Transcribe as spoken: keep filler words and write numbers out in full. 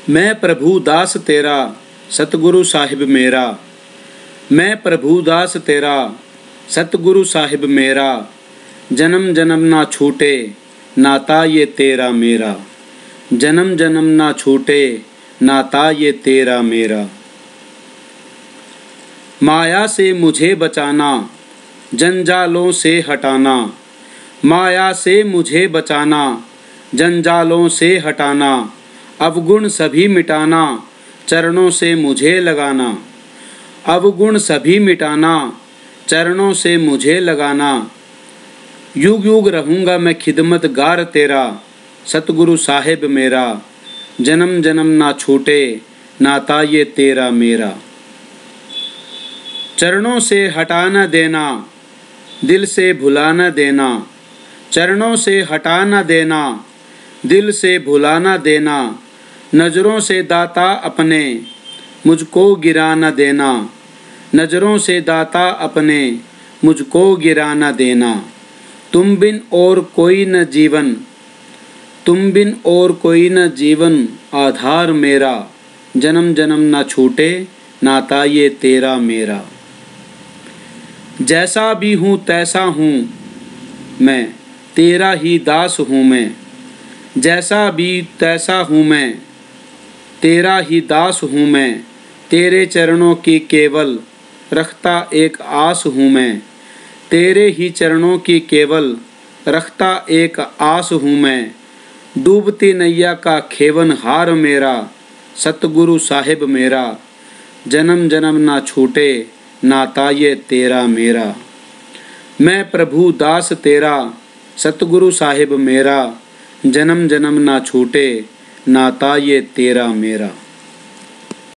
मैं प्रभु दास तेरा सतगुरु साहिब मेरा। मैं प्रभु दास तेरा सतगुरु साहिब मेरा। जन्म जन्म ना छूटे नाता ये तेरा मेरा। जन्म जन्म ना छूटे नाता ये तेरा मेरा। माया से मुझे बचाना जंजालों से हटाना। माया से मुझे बचाना जंजालों से हटाना। अवगुण सभी मिटाना चरणों से मुझे लगाना। अवगुण सभी मिटाना चरणों से मुझे लगाना। युग युग रहूँगा मैं खिदमत गार तेरा सतगुरु साहिब मेरा। जन्म जन्म ना छूटे नाता ये तेरा मेरा। चरणों से हटा न देना दिल से भुला न देना। चरणों से हटा न देना दिल से भुला न देना। नज़रों से दाता अपने मुझको गिरा न देना। नज़रों से दाता अपने मुझको गिरा न देना। तुम बिन और कोई न जीवन तुम बिन और कोई न जीवन आधार मेरा। जन्म जन्म न छूटे नाता ये तेरा मेरा। जैसा भी हूँ तैसा हूँ मैं तेरा ही दास हूँ मैं। जैसा भी तैसा हूँ मैं तेरा ही दास हूँ मैं। तेरे चरणों की केवल रखता एक आस हूँ मैं। तेरे ही चरणों की केवल रखता एक आस हूँ मैं। डूबती नैया का खेवन हार मेरा सतगुरु साहिब मेरा। जन्म जन्म ना छूटे नाता ये तेरा मेरा। मैं प्रभु दास तेरा सतगुरु साहिब मेरा। जन्म जन्म ना छूटे नाता ये तेरा मेरा।